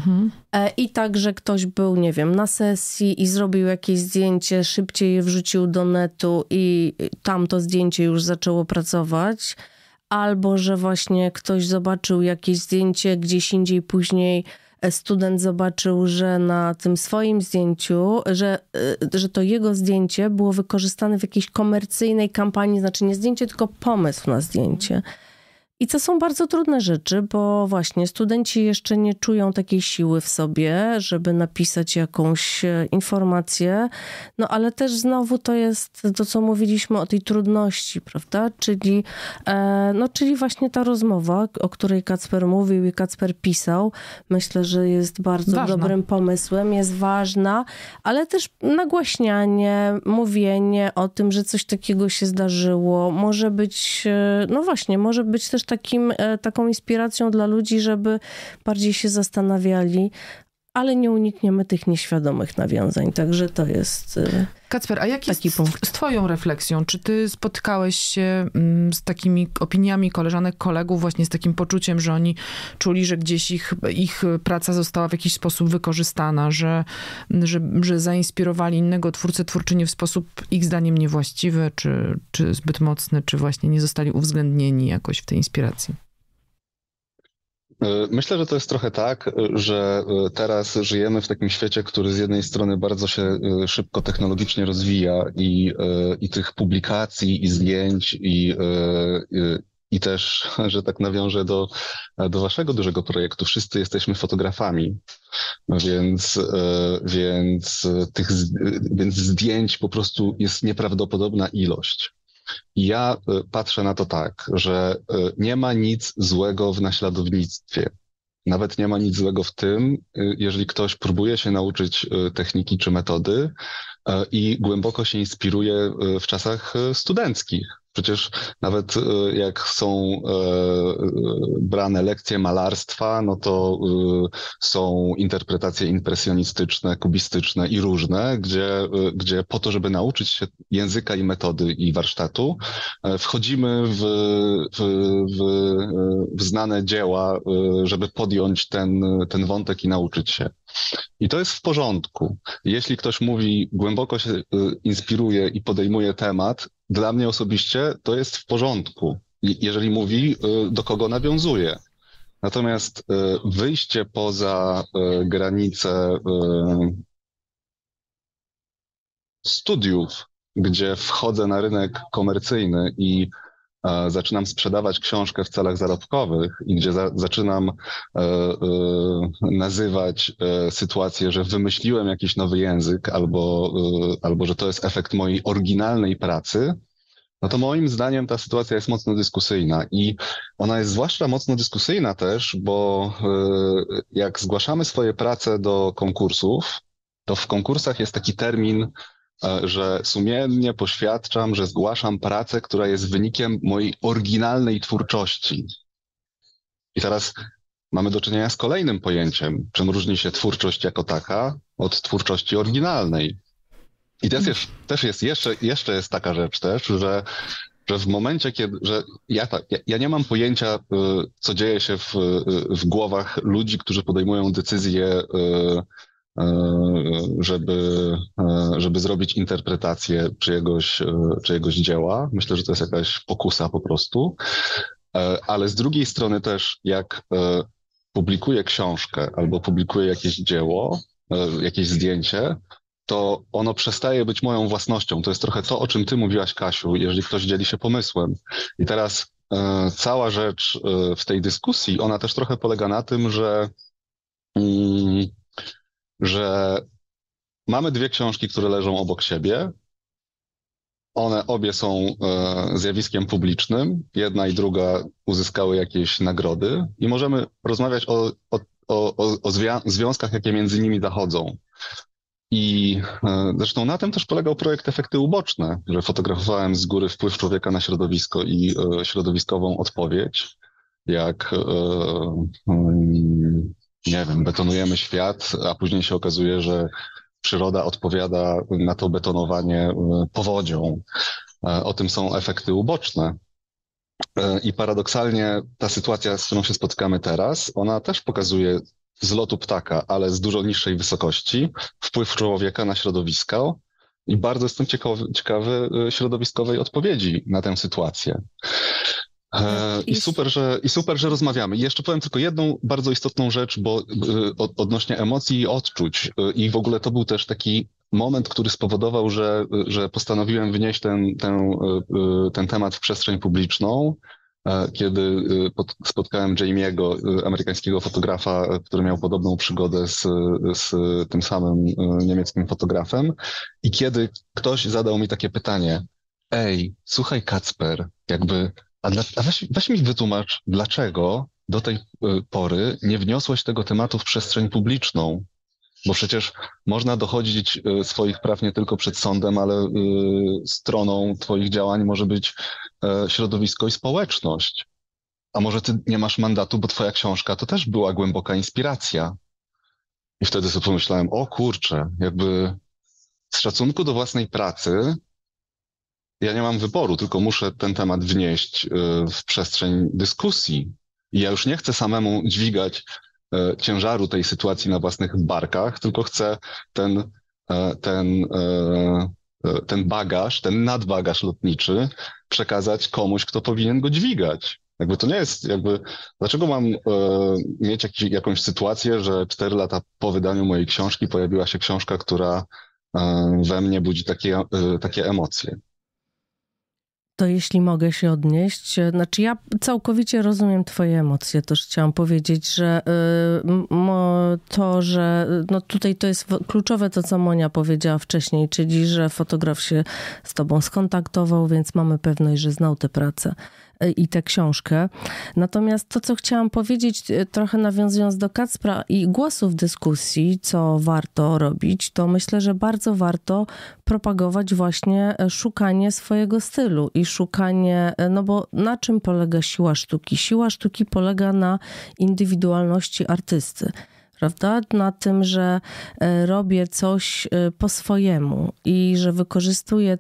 I tak, że ktoś był, nie wiem, na sesji i zrobił jakieś zdjęcie, szybciej je wrzucił do netu i tam to zdjęcie już zaczęło pracować. Albo, że właśnie ktoś zobaczył jakieś zdjęcie gdzieś indziej, później student zobaczył, że na tym swoim zdjęciu, że to jego zdjęcie było wykorzystane w jakiejś komercyjnej kampanii, znaczy nie zdjęcie, tylko pomysł na zdjęcie. I to są bardzo trudne rzeczy, bo właśnie studenci jeszcze nie czują takiej siły w sobie, żeby napisać jakąś informację, no ale też znowu to jest to, co mówiliśmy o tej trudności, prawda? Czyli właśnie ta rozmowa, o której Kacper mówił i Kacper pisał, myślę, że jest bardzo dobrym pomysłem, jest ważna, ale też nagłaśnianie, mówienie o tym, że coś takiego się zdarzyło, może być, no właśnie, może być też taką inspiracją dla ludzi, żeby bardziej się zastanawiali, ale nie unikniemy tych nieświadomych nawiązań. Także to jest Kacper, a jak taki jest punkt. Z twoją refleksją? Czy ty spotykałeś się z takimi opiniami koleżanek, kolegów, właśnie z takim poczuciem, że oni czuli, że gdzieś ich praca została w jakiś sposób wykorzystana, że zainspirowali innego twórcę, twórczynię w sposób ich zdaniem niewłaściwy, czy zbyt mocny, czy właśnie nie zostali uwzględnieni jakoś w tej inspiracji? Myślę, że to jest trochę tak, że teraz żyjemy w takim świecie, który z jednej strony bardzo się szybko technologicznie rozwija i tych publikacji, i zdjęć, i też, że tak nawiążę do waszego dużego projektu, wszyscy jesteśmy fotografami, więc zdjęć po prostu jest nieprawdopodobna ilość. I ja patrzę na to tak, że nie ma nic złego w naśladownictwie. Nawet nie ma nic złego w tym, jeżeli ktoś próbuje się nauczyć techniki czy metody i głęboko się inspiruje w czasach studenckich. Przecież nawet jak są brane lekcje malarstwa, no to są interpretacje impresjonistyczne, kubistyczne i różne, gdzie po to, żeby nauczyć się języka i metody i warsztatu, wchodzimy w znane dzieła, żeby podjąć ten wątek i nauczyć się. I to jest w porządku. Jeśli ktoś mówi, głęboko się inspiruje i podejmuje temat, dla mnie osobiście to jest w porządku, jeżeli mówi, do kogo nawiązuje. Natomiast wyjście poza granice studiów, gdzie wchodzę na rynek komercyjny i zaczynam sprzedawać książkę w celach zarobkowych i gdzie zaczynam nazywać sytuację, że wymyśliłem jakiś nowy język albo że to jest efekt mojej oryginalnej pracy, no to moim zdaniem ta sytuacja jest mocno dyskusyjna i ona jest zwłaszcza mocno dyskusyjna też, bo jak zgłaszamy swoje prace do konkursów, to w konkursach jest taki termin, że sumiennie poświadczam, że zgłaszam pracę, która jest wynikiem mojej oryginalnej twórczości. I teraz mamy do czynienia z kolejnym pojęciem, czym różni się twórczość jako taka od twórczości oryginalnej. I też jest jeszcze jest taka rzecz też, że w momencie, że ja nie mam pojęcia, co dzieje się w głowach ludzi, którzy podejmują decyzje, żeby zrobić interpretację czyjegoś dzieła. Myślę, że to jest jakaś pokusa po prostu. Ale z drugiej strony też, jak publikuję książkę albo publikuję jakieś dzieło, jakieś zdjęcie, to ono przestaje być moją własnością. To jest trochę to, o czym ty mówiłaś, Kasiu, jeżeli ktoś dzieli się pomysłem. I teraz cała rzecz w tej dyskusji, ona też trochę polega na tym, że mamy dwie książki, które leżą obok siebie. One obie są zjawiskiem publicznym. Jedna i druga uzyskały jakieś nagrody i możemy rozmawiać o związkach, jakie między nimi zachodzą. I zresztą na tym też polegał projekt Efekty Uboczne, że fotografowałem z góry wpływ człowieka na środowisko i środowiskową odpowiedź, jak nie wiem, betonujemy świat, a później się okazuje, że przyroda odpowiada na to betonowanie powodzią. O tym są efekty uboczne. I paradoksalnie ta sytuacja, z którą się spotykamy teraz, ona też pokazuje z lotu ptaka, ale z dużo niższej wysokości, wpływ człowieka na środowisko i bardzo jestem ciekawy środowiskowej odpowiedzi na tę sytuację. I super, że rozmawiamy. I jeszcze powiem tylko jedną bardzo istotną rzecz, bo odnośnie emocji i odczuć. I w ogóle to był też taki moment, który spowodował, że postanowiłem wnieść ten temat w przestrzeń publiczną, kiedy spotkałem Jamie'ego, amerykańskiego fotografa, który miał podobną przygodę z tym samym niemieckim fotografem. I kiedy ktoś zadał mi takie pytanie: ej, słuchaj Kacper, weź mi wytłumacz, dlaczego do tej pory nie wniosłeś tego tematu w przestrzeń publiczną? Bo przecież można dochodzić swoich praw nie tylko przed sądem, ale stroną twoich działań może być środowisko i społeczność. A może ty nie masz mandatu, bo twoja książka to też była głęboka inspiracja. I wtedy sobie pomyślałem, o kurczę, z szacunku do własnej pracy ja nie mam wyboru, tylko muszę ten temat wnieść w przestrzeń dyskusji. I ja już nie chcę samemu dźwigać ciężaru tej sytuacji na własnych barkach, tylko chcę ten bagaż, ten nadbagaż lotniczy przekazać komuś, kto powinien go dźwigać. Jakby to nie jest, dlaczego mam mieć jakąś sytuację, że 4 lata po wydaniu mojej książki pojawiła się książka, która we mnie budzi takie emocje. To jeśli mogę się odnieść, znaczy ja całkowicie rozumiem twoje emocje, też chciałam powiedzieć, że tutaj to jest kluczowe to, co Monia powiedziała wcześniej, czyli, że fotograf się z tobą skontaktował, więc mamy pewność, że znał tę pracę i tę książkę. Natomiast to, co chciałam powiedzieć, trochę nawiązując do Kacpra i głosu w dyskusji, co warto robić, to myślę, że bardzo warto propagować właśnie szukanie swojego stylu i szukanie, no bo na czym polega siła sztuki? Siła sztuki polega na indywidualności artysty. Prawda? Na tym, że robię coś po swojemu i że wykorzystuję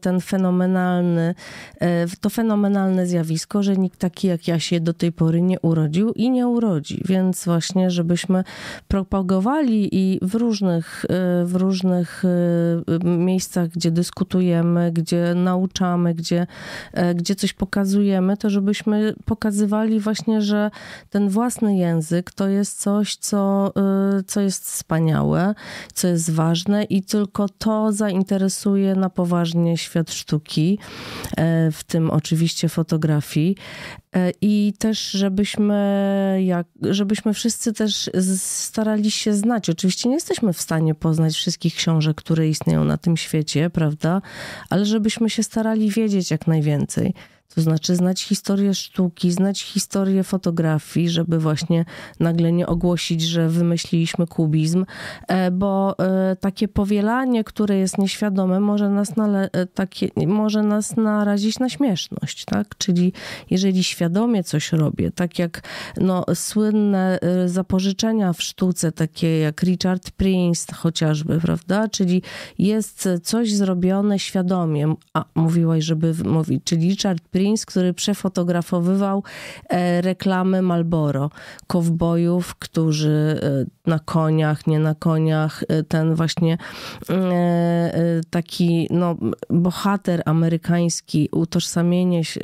to fenomenalne zjawisko, że nikt taki jak ja się do tej pory nie urodził i nie urodzi. Więc właśnie, żebyśmy propagowali i w różnych miejscach, gdzie dyskutujemy, gdzie nauczamy, gdzie coś pokazujemy, to żebyśmy pokazywali właśnie, że ten własny język to jest coś, co jest wspaniałe, co jest ważne i tylko to zainteresuje na poważnie świat sztuki, w tym oczywiście fotografii. I też, żebyśmy wszyscy też starali się znać. Oczywiście nie jesteśmy w stanie poznać wszystkich książek, które istnieją na tym świecie, prawda? Ale żebyśmy się starali wiedzieć jak najwięcej. To znaczy znać historię sztuki, znać historię fotografii, żeby właśnie nagle nie ogłosić, że wymyśliliśmy kubizm, bo takie powielanie, które jest nieświadome, może nas narazić na śmieszność, tak? Czyli jeżeli świadomie coś robię, tak jak słynne zapożyczenia w sztuce, takie jak Richard Prince chociażby, prawda? Czyli jest coś zrobione świadomie, mówiłaś, żeby mówić, czyli Richard Prince, który przefotografowywał reklamy Marlboro, kowbojów, którzy na koniach, nie na koniach, ten właśnie taki bohater amerykański, utożsamienie się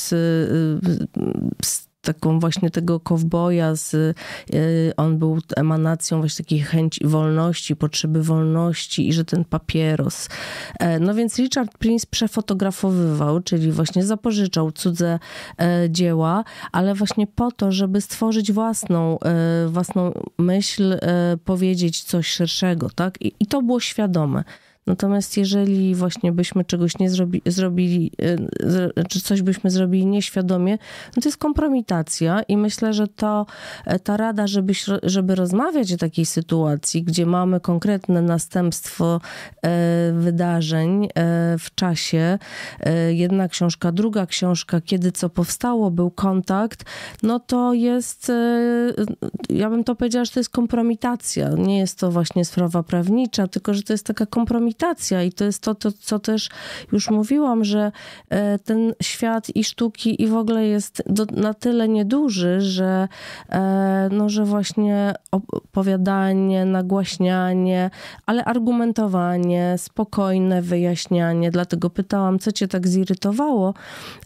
z taką właśnie tego kowboja, on był emanacją właśnie takiej chęci wolności, potrzeby wolności i że ten papieros. No więc Richard Prince przefotografowywał, czyli właśnie zapożyczał cudze dzieła, ale właśnie po to, żeby stworzyć własną myśl, powiedzieć coś szerszego, tak? I to było świadome. Natomiast jeżeli właśnie byśmy czegoś nie zrobili, czy coś byśmy zrobili nieświadomie, no to jest kompromitacja i myślę, że ta rada, żeby rozmawiać o takiej sytuacji, gdzie mamy konkretne następstwo wydarzeń w czasie, jedna książka, druga książka, kiedy co powstało, był kontakt, no to jest, ja bym to powiedziała, że to jest kompromitacja. Nie jest to właśnie sprawa prawnicza, tylko że to jest taka kompromitacja i to jest to, co też już mówiłam, że ten świat i sztuki i w ogóle jest na tyle nieduży, że właśnie opowiadanie, nagłaśnianie, ale argumentowanie, spokojne wyjaśnianie, dlatego pytałam, co cię tak zirytowało.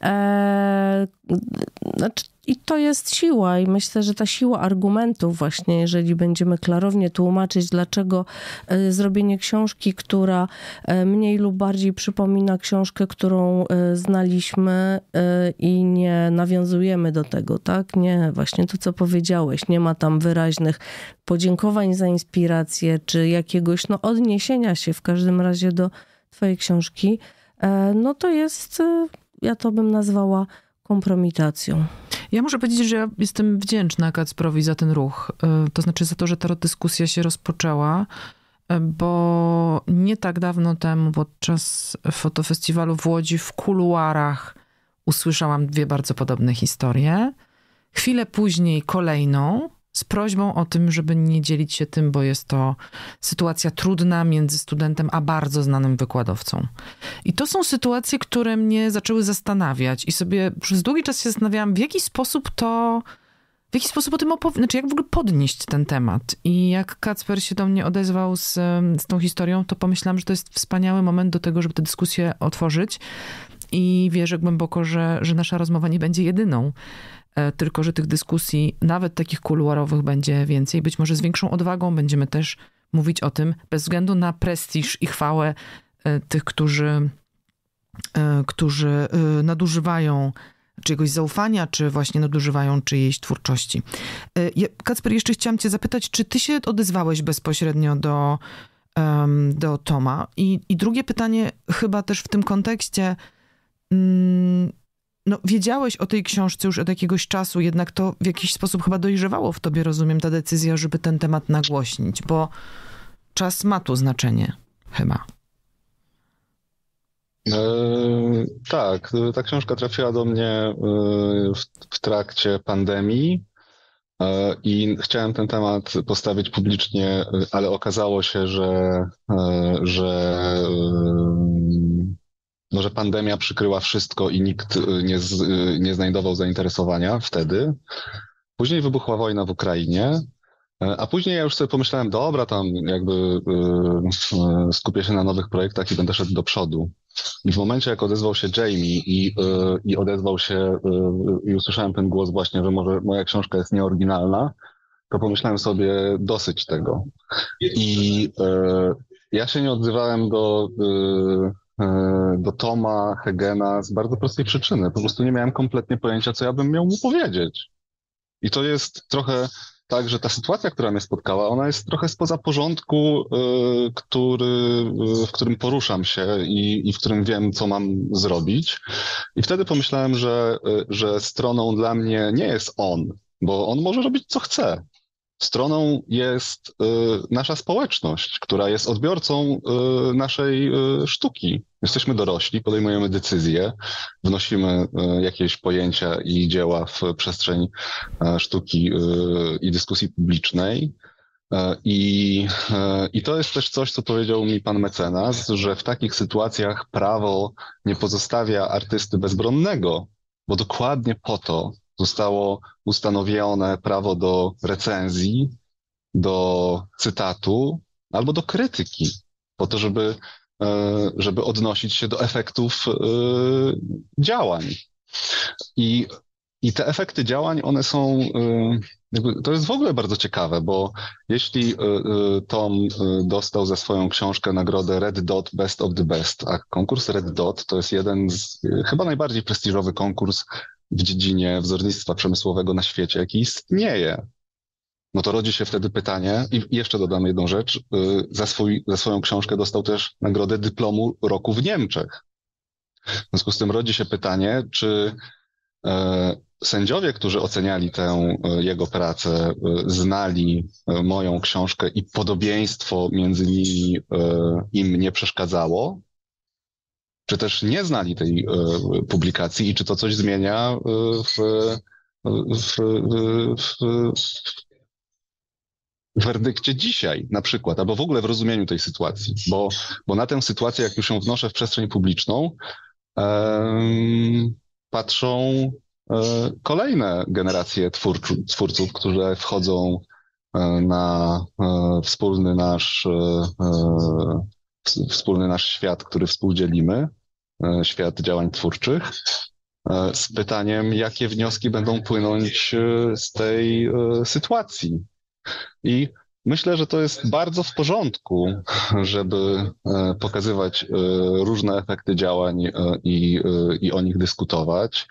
I to jest siła i myślę, że ta siła argumentów właśnie, jeżeli będziemy klarownie tłumaczyć, dlaczego zrobienie książki, która mniej lub bardziej przypomina książkę, którą znaliśmy i nie nawiązujemy do tego, tak? Nie, właśnie to, co powiedziałeś, nie ma tam wyraźnych podziękowań za inspirację, czy jakiegoś odniesienia się w każdym razie do twojej książki, no to jest, ja to bym nazwała kompromitacją. Ja muszę powiedzieć, że ja jestem wdzięczna Kacprowi za ten ruch. To znaczy za to, że ta dyskusja się rozpoczęła, bo nie tak dawno temu podczas fotofestiwalu w Łodzi w kuluarach usłyszałam 2 bardzo podobne historie. Chwilę później kolejną z prośbą o tym, żeby nie dzielić się tym, bo jest to sytuacja trudna między studentem a bardzo znanym wykładowcą. I to są sytuacje, które mnie zaczęły zastanawiać i sobie przez długi czas się zastanawiałam, w jaki sposób o tym opowiedzieć, znaczy jak w ogóle podnieść ten temat. I jak Kacper się do mnie odezwał z tą historią, to pomyślałam, że to jest wspaniały moment do tego, żeby tę dyskusję otworzyć i wierzę głęboko, że nasza rozmowa nie będzie jedyną. tylko że tych dyskusji, nawet takich kuluarowych, będzie więcej. Być może z większą odwagą będziemy też mówić o tym, bez względu na prestiż i chwałę tych, którzy nadużywają czyjegoś zaufania, czy właśnie nadużywają czyjejś twórczości. Kacper, jeszcze chciałam cię zapytać, czy ty się odezwałeś bezpośrednio do Toma? I drugie pytanie chyba też w tym kontekście, no wiedziałeś o tej książce już od jakiegoś czasu, jednak to w jakiś sposób chyba dojrzewało w tobie, rozumiem, ta decyzja, żeby ten temat nagłośnić, bo czas ma tu znaczenie chyba. Tak, ta książka trafiła do mnie w trakcie pandemii i chciałem ten temat postawić publicznie, ale okazało się, że pandemia przykryła wszystko i nikt nie znajdował zainteresowania wtedy. Później wybuchła wojna w Ukrainie, a później ja już sobie pomyślałem, dobra, tam jakby skupię się na nowych projektach i będę szedł do przodu. I w momencie, jak odezwał się Jamie i odezwał się i usłyszałem ten głos właśnie, że może moja książka jest nieoryginalna, to pomyślałem sobie, dosyć tego. I ja się nie odzywałem do Toma Hegena z bardzo prostej przyczyny. Po prostu nie miałem kompletnie pojęcia, co ja bym miał mu powiedzieć. I to jest trochę tak, że ta sytuacja, która mnie spotkała, ona jest trochę spoza porządku, w którym poruszam się i w którym wiem, co mam zrobić. I wtedy pomyślałem, że stroną dla mnie nie jest on, bo on może robić, co chce. Stroną jest nasza społeczność, która jest odbiorcą naszej sztuki. Jesteśmy dorośli, podejmujemy decyzje, wnosimy jakieś pojęcia i dzieła w przestrzeń sztuki i dyskusji publicznej. I to jest też coś, co powiedział mi pan mecenas, że w takich sytuacjach prawo nie pozostawia artysty bezbronnego, bo dokładnie po to zostało ustanowione prawo do recenzji, do cytatu albo do krytyki, po to, żeby odnosić się do efektów działań. I te efekty działań, one są, to jest w ogóle bardzo ciekawe, bo jeśli Tom dostał za swoją książkę nagrodę Red Dot Best of the Best, a konkurs Red Dot to jest jeden z chyba najbardziej prestiżowy konkurs w dziedzinie wzornictwa przemysłowego na świecie, jaki istnieje. No to rodzi się wtedy pytanie, i jeszcze dodam jedną rzecz, za swoją książkę dostał też nagrodę dyplomu roku w Niemczech. W związku z tym rodzi się pytanie, czy sędziowie, którzy oceniali tę jego pracę, znali moją książkę i podobieństwo między nimi im nie przeszkadzało, czy też nie znali tej publikacji i czy to coś zmienia w werdykcie dzisiaj na przykład, albo w ogóle w rozumieniu tej sytuacji, bo na tę sytuację, jak już ją wnoszę w przestrzeń publiczną, patrzą kolejne generacje twórców, które wchodzą na wspólny nasz świat, który współdzielimy, świat działań twórczych, z pytaniem, jakie wnioski będą płynąć z tej sytuacji. I myślę, że to jest bardzo w porządku, żeby pokazywać różne efekty działań i o nich dyskutować.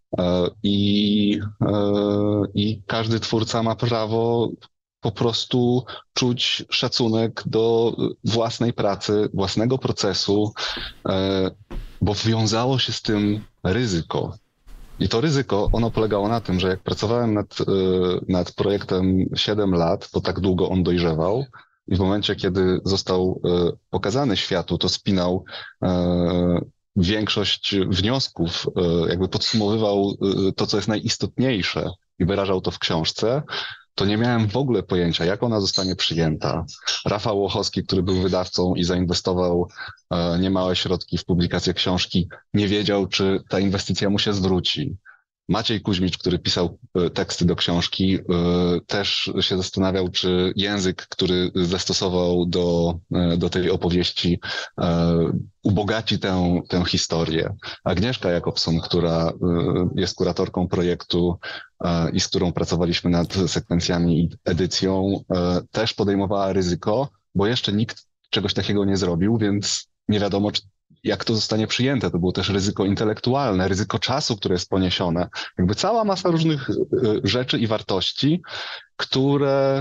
I każdy twórca ma prawo po prostu czuć szacunek do własnej pracy, własnego procesu, bo wiązało się z tym ryzyko. I to ryzyko, ono polegało na tym, że jak pracowałem nad projektem 7 lat, bo tak długo on dojrzewał, i w momencie, kiedy został pokazany światu, to spinał większość wniosków, jakby podsumowywał to, co jest najistotniejsze i wyrażał to w książce, to nie miałem w ogóle pojęcia, jak ona zostanie przyjęta. Rafał Łochowski, który był wydawcą i zainwestował niemałe środki w publikację książki, nie wiedział, czy ta inwestycja mu się zwróci. Maciej Kuźmicz, który pisał teksty do książki, też się zastanawiał, czy język, który zastosował do tej opowieści, ubogaci tę historię. Agnieszka Jakobson, która jest kuratorką projektu i z którą pracowaliśmy nad sekwencjami i edycją, też podejmowała ryzyko, bo jeszcze nikt czegoś takiego nie zrobił, więc nie wiadomo, jak to zostanie przyjęte. To było też ryzyko intelektualne, ryzyko czasu, które jest poniesione. Jakby cała masa różnych rzeczy i wartości, które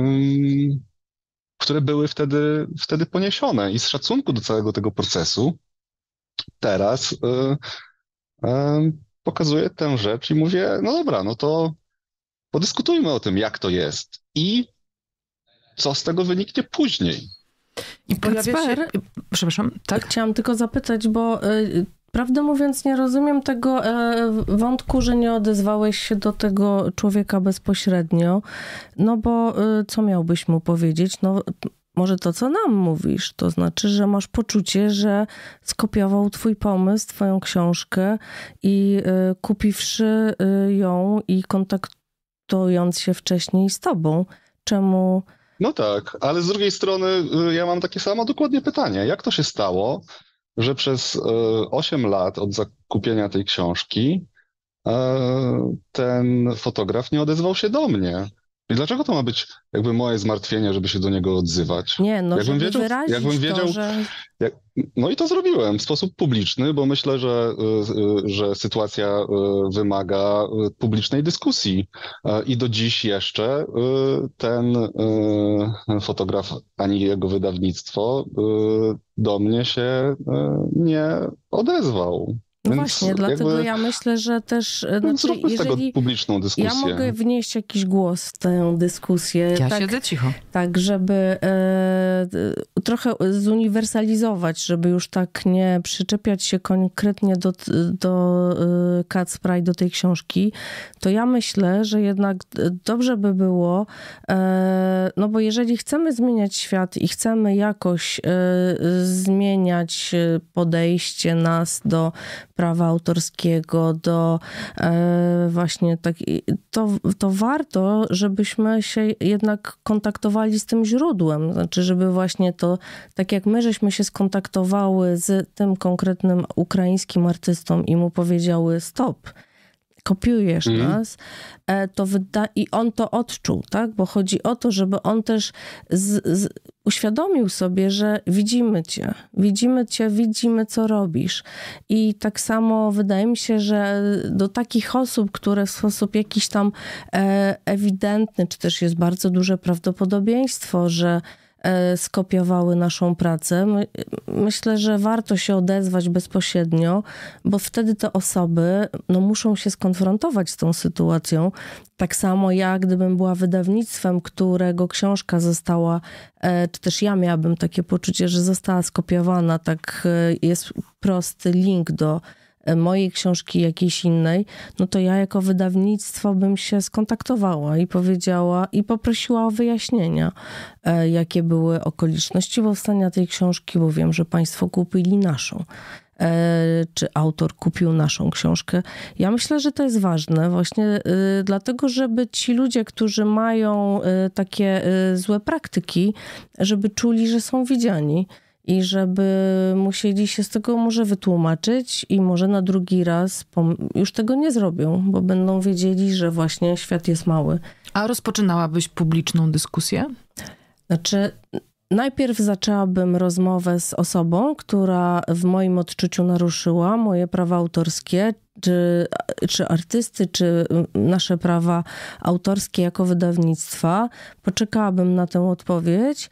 były wtedy poniesione. I z szacunku do całego tego procesu teraz pokazuję tę rzecz i mówię, no dobra, no to podyskutujmy o tym, jak to jest i co z tego wyniknie później. I pojawia się... Przepraszam, tak? Chciałam tylko zapytać, bo prawdę mówiąc nie rozumiem tego wątku, że nie odezwałeś się do tego człowieka bezpośrednio, no bo co miałbyś mu powiedzieć? No może to, co nam mówisz, to znaczy, że masz poczucie, że skopiował twój pomysł, twoją książkę i kupiwszy ją i kontaktując się wcześniej z tobą, czemu... No tak, ale z drugiej strony ja mam takie samo dokładnie pytanie. Jak to się stało, że przez 8 lat od zakupienia tej książki ten fotograf nie odezwał się do mnie? I dlaczego to ma być jakby moje zmartwienie, żeby się do niego odzywać? Nie, no żeby wiedział, że... No i to zrobiłem w sposób publiczny, bo myślę, że sytuacja wymaga publicznej dyskusji. I do dziś jeszcze ten fotograf ani jego wydawnictwo do mnie się nie odezwał. No więc właśnie, dlatego ja myślę, że też... Zróbmy z tego publiczną dyskusję. Ja mogę wnieść jakiś głos w tę dyskusję. Ja siedzę cicho. Tak, żeby trochę zuniwersalizować, żeby już tak nie przyczepiać się konkretnie do Kacpra i do tej książki, to ja myślę, że jednak dobrze by było, no bo jeżeli chcemy zmieniać świat i chcemy jakoś zmieniać podejście nas do prawa autorskiego, do właśnie tak, to warto, żebyśmy się jednak kontaktowali z tym źródłem. Znaczy, żeby właśnie to, tak jak my żeśmy się skontaktowały z tym konkretnym ukraińskim artystą i mu powiedziały stop, kopiujesz nas, i on to odczuł, tak? Bo chodzi o to, żeby on też uświadomił sobie, że widzimy cię, widzimy co robisz. I tak samo wydaje mi się, że do takich osób, które w sposób jakiś tam ewidentny, czy też jest bardzo duże prawdopodobieństwo, że skopiowały naszą pracę. Myślę, że warto się odezwać bezpośrednio, bo wtedy te osoby muszą się skonfrontować z tą sytuacją. Tak samo ja, gdybym była wydawnictwem, którego książka została, czy też ja miałabym takie poczucie, że została skopiowana, tak jest prosty link do mojej książki, jakiejś innej, no to ja jako wydawnictwo bym się skontaktowała i powiedziała i poprosiła o wyjaśnienia, jakie były okoliczności powstania tej książki, bo wiem, że państwo kupili naszą. Czy autor kupił naszą książkę. Ja myślę, że to jest ważne właśnie dlatego, żeby ci ludzie, którzy mają takie złe praktyki, żeby czuli, że są widziani. I żeby musieli się z tego może wytłumaczyć i może na drugi raz już tego nie zrobią, bo będą wiedzieli, że właśnie świat jest mały. A rozpoczynałabyś publiczną dyskusję? Znaczy, najpierw zaczęłabym rozmowę z osobą, która w moim odczuciu naruszyła moje prawa autorskie, czy artysty, czy nasze prawa autorskie jako wydawnictwa. Poczekałabym na tę odpowiedź.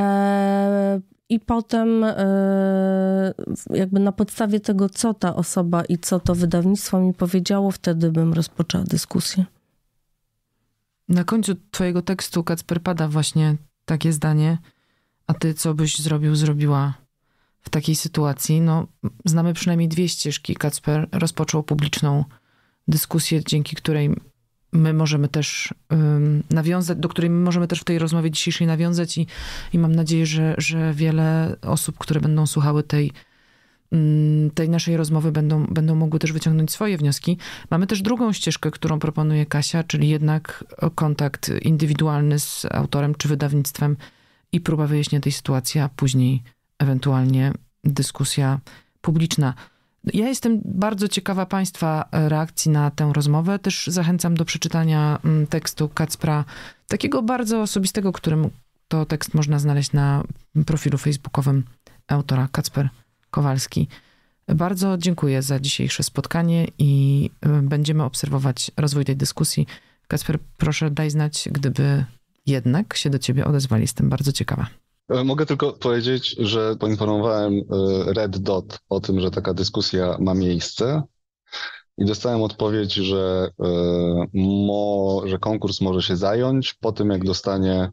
I potem jakby na podstawie tego, co ta osoba i co to wydawnictwo mi powiedziało, wtedy bym rozpoczęła dyskusję. Na końcu twojego tekstu, Kacper, pada właśnie takie zdanie, a ty co byś zrobiła w takiej sytuacji? No, znamy przynajmniej 2 ścieżki. Kacper rozpoczął publiczną dyskusję, dzięki której my możemy też nawiązać, do której my możemy też w tej rozmowie dzisiejszej nawiązać i mam nadzieję, że wiele osób, które będą słuchały tej tej naszej rozmowy będą mogły też wyciągnąć swoje wnioski. Mamy też drugą ścieżkę, którą proponuje Kasia, czyli jednak kontakt indywidualny z autorem czy wydawnictwem i próba wyjaśnienia tej sytuacji, a później ewentualnie dyskusja publiczna. Ja jestem bardzo ciekawa Państwa reakcji na tę rozmowę. Też zachęcam do przeczytania tekstu Kacpra, takiego bardzo osobistego, którym to tekst można znaleźć na profilu facebookowym autora Kacper Kowalski. Bardzo dziękuję za dzisiejsze spotkanie i będziemy obserwować rozwój tej dyskusji. Kacper, proszę daj znać, gdyby jednak się do ciebie odezwali. Jestem bardzo ciekawa. Mogę tylko powiedzieć, że poinformowałem Red Dot o tym, że taka dyskusja ma miejsce i dostałem odpowiedź, że konkurs może się zająć po tym, jak dostanie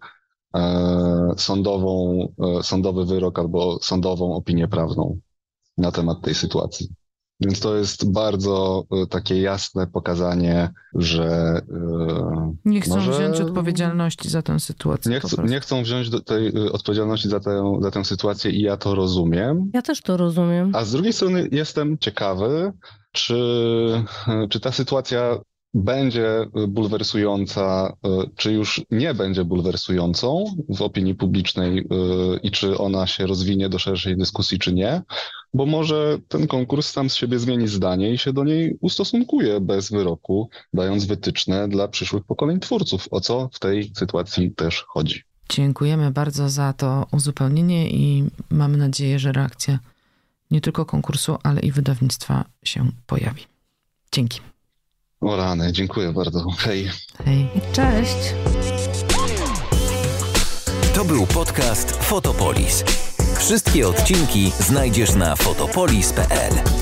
sądowy wyrok albo sądową opinię prawną na temat tej sytuacji. Więc to jest bardzo takie jasne pokazanie, że nie chcą wziąć odpowiedzialności za tę sytuację. Nie chcą wziąć tej odpowiedzialności za tę sytuację i ja to rozumiem. Ja też to rozumiem. A z drugiej strony jestem ciekawy, czy ta sytuacja będzie bulwersująca, czy już nie będzie bulwersującą w opinii publicznej i czy ona się rozwinie do szerszej dyskusji, czy nie, bo może ten konkurs sam z siebie zmieni zdanie i się do niej ustosunkuje bez wyroku, dając wytyczne dla przyszłych pokoleń twórców, o co w tej sytuacji też chodzi. Dziękujemy bardzo za to uzupełnienie i mamy nadzieję, że reakcja nie tylko konkursu, ale i wydawnictwa się pojawi. Dzięki. O rany, dziękuję bardzo. Hej. Hej. Cześć. To był podcast Fotopolis. Wszystkie odcinki znajdziesz na fotopolis.pl.